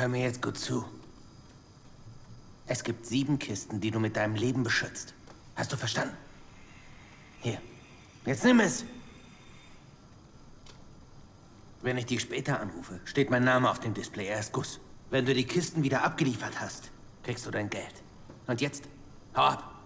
Hör mir jetzt gut zu. Es gibt 7 Kisten, die du mit deinem Leben beschützt. Hast du verstanden? Hier. Jetzt nimm es! Wenn ich dich später anrufe, steht mein Name auf dem Display. Er ist Gus. Wenn du die Kisten wieder abgeliefert hast, kriegst du dein Geld. Und jetzt, hau ab!